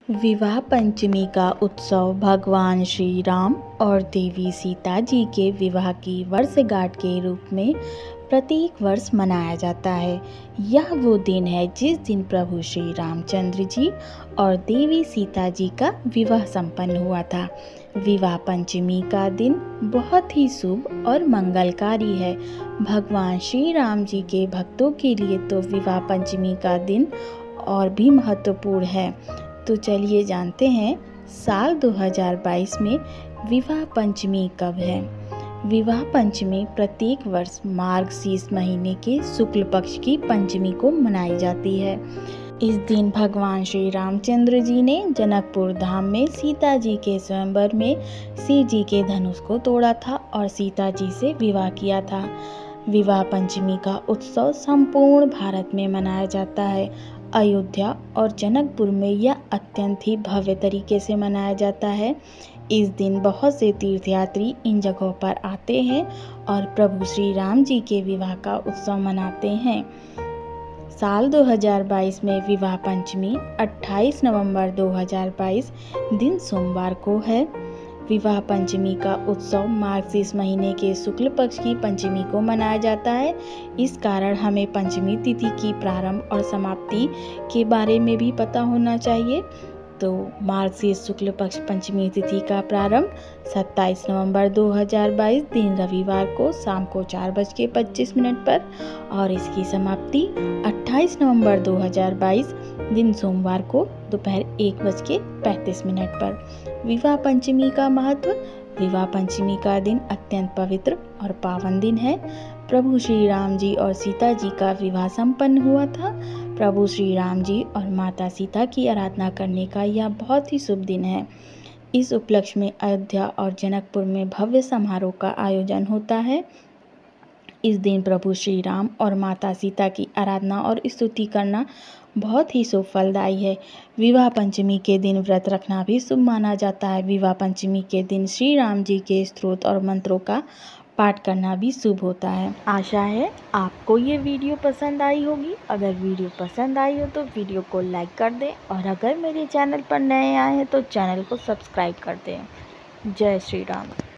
विवाह पंचमी का उत्सव भगवान श्री राम और देवी सीता जी के विवाह की वर्षगांठ के रूप में प्रत्येक वर्ष मनाया जाता है। यह वो दिन है जिस दिन प्रभु श्री रामचंद्र जी और देवी सीता जी का विवाह संपन्न हुआ था। विवाह पंचमी का दिन बहुत ही शुभ और मंगलकारी है। भगवान श्री राम जी के भक्तों के लिए तो विवाह पंचमी का दिन और भी महत्वपूर्ण है। तो चलिए जानते हैं साल 2022 में विवाह पंचमी कब है। विवाह पंचमी प्रत्येक वर्ष मार्गशीर्ष महीने के शुक्ल पक्ष की पंचमी को मनाई जाती है। इस दिन भगवान श्री रामचंद्र जी ने जनकपुर धाम में सीता जी के स्वयंवर में शिव जी के धनुष को तोड़ा था और सीता जी से विवाह किया था। विवाह पंचमी का उत्सव संपूर्ण भारत में मनाया जाता है। अयोध्या और जनकपुर में यह अत्यंत ही भव्य तरीके से मनाया जाता है। इस दिन बहुत से तीर्थयात्री इन जगहों पर आते हैं और प्रभु श्री राम जी के विवाह का उत्सव मनाते हैं। साल 2022 में विवाह पंचमी 28 नवंबर 2022 दिन सोमवार को है। विवाह पंचमी का उत्सव मार्गशीर्ष महीने के शुक्ल पक्ष की पंचमी को मनाया जाता है। इस कारण हमें पंचमी तिथि की प्रारंभ और समाप्ति के बारे में भी पता होना चाहिए। तो मार्गशीर्ष शुक्ल पक्ष पंचमी तिथि का प्रारंभ 27 नवंबर 2022 दिन रविवार को शाम को 4:25 पर और इसकी समाप्ति 28 नवंबर 2022 दिन सोमवार को दोपहर 1:35 पर। विवाह पंचमी का महत्व। विवाह पंचमी का दिन अत्यंत पवित्र और पावन दिन है। प्रभु श्री राम जी और सीता जी का विवाह संपन्न हुआ था। प्रभु श्री राम जी और माता सीता की आराधना करने का यह बहुत ही शुभ दिन है। इस उपलक्ष्य में अयोध्या और जनकपुर में भव्य समारोह का आयोजन होता है। इस दिन प्रभु श्री राम और माता सीता की आराधना और स्तुति करना बहुत ही शुभ फलदायी है। विवाह पंचमी के दिन व्रत रखना भी शुभ माना जाता है। विवाह पंचमी के दिन श्री राम जी के स्तोत्र और मंत्रों का पाठ करना भी शुभ होता है। आशा है आपको ये वीडियो पसंद आई होगी। अगर वीडियो पसंद आई हो तो वीडियो को लाइक कर दें और अगर मेरे चैनल पर नए आए हैं तो चैनल को सब्सक्राइब कर दें। जय श्री राम।